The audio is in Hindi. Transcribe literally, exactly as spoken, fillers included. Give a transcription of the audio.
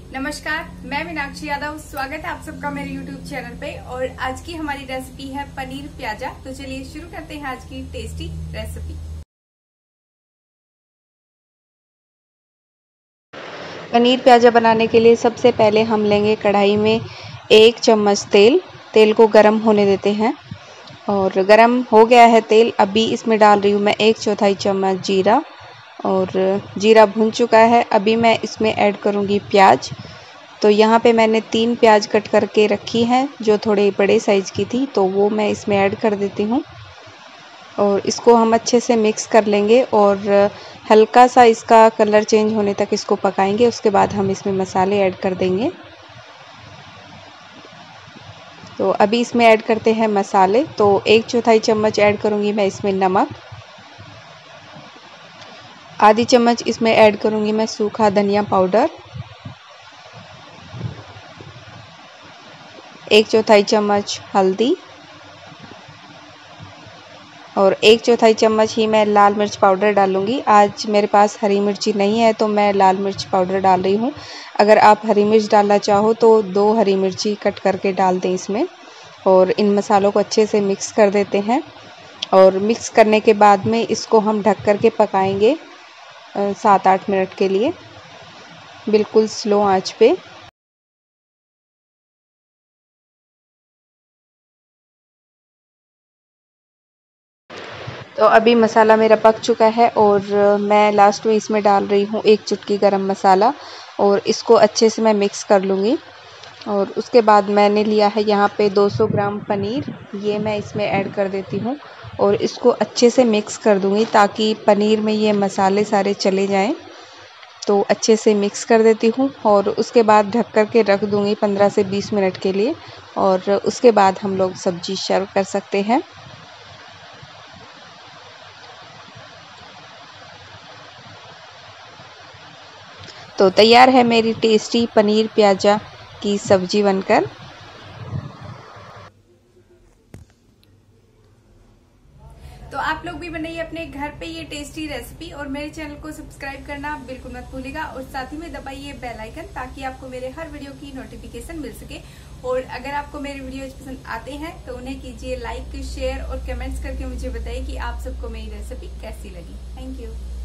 नमस्कार, मैं मीनाक्षी यादव। स्वागत है आप सबका मेरे यूट्यूब चैनल पे। और आज की हमारी रेसिपी है पनीर प्याजा। तो चलिए शुरू करते हैं आज की टेस्टी रेसिपी। पनीर प्याजा बनाने के लिए सबसे पहले हम लेंगे कढ़ाई में एक चम्मच तेल। तेल को गरम होने देते हैं और गरम हो गया है तेल। अभी इसमें डाल रही हूँ मैं एक चौथाई चम्मच जीरा और जीरा भुन चुका है। अभी मैं इसमें ऐड करूँगी प्याज। तो यहाँ पे मैंने तीन प्याज कट करके रखी हैं जो थोड़े बड़े साइज़ की थी, तो वो मैं इसमें ऐड कर देती हूँ और इसको हम अच्छे से मिक्स कर लेंगे और हल्का सा इसका कलर चेंज होने तक इसको पकाएंगे। उसके बाद हम इसमें मसाले ऐड कर देंगे। तो अभी इसमें ऐड करते हैं मसाले। तो एक चौथाई चम्मच ऐड करूँगी मैं इसमें नमक, आधी चम्मच इसमें ऐड करूँगी मैं सूखा धनिया पाउडर, एक चौथाई चम्मच हल्दी और एक चौथाई चम्मच ही मैं लाल मिर्च पाउडर डालूंगी। आज मेरे पास हरी मिर्ची नहीं है तो मैं लाल मिर्च पाउडर डाल रही हूँ। अगर आप हरी मिर्च डालना चाहो तो दो हरी मिर्ची कट करके डाल दें इसमें। और इन मसालों को अच्छे से मिक्स कर देते हैं और मिक्स करने के बाद में इसको हम ढक करके पकाएंगे सात आठ मिनट के लिए, बिल्कुल स्लो आंच पे। तो अभी मसाला मेरा पक चुका है और मैं लास्ट में इसमें डाल रही हूँ एक चुटकी गरम मसाला और इसको अच्छे से मैं मिक्स कर लूँगी। और उसके बाद मैंने लिया है यहाँ पे दो सौ ग्राम पनीर, ये मैं इसमें ऐड कर देती हूँ और इसको अच्छे से मिक्स कर दूँगी ताकि पनीर में ये मसाले सारे चले जाएं। तो अच्छे से मिक्स कर देती हूँ और उसके बाद ढक कर के रख दूँगी पंद्रह से बीस मिनट के लिए और उसके बाद हम लोग सब्जी सर्व कर सकते हैं। तो तैयार है मेरी टेस्टी पनीर प्याजा की सब्जी बनकर। तो आप लोग भी बनाइए अपने घर पे ये टेस्टी रेसिपी और मेरे चैनल को सब्सक्राइब करना बिल्कुल मत भूलिएगा और साथ ही में दबाइए बेल आइकन ताकि आपको मेरे हर वीडियो की नोटिफिकेशन मिल सके। और अगर आपको मेरे वीडियोज पसंद आते हैं तो उन्हें कीजिए लाइक, शेयर और कमेंट्स करके मुझे बताइए कि आप सबको मेरी रेसिपी कैसी लगी। Thank you.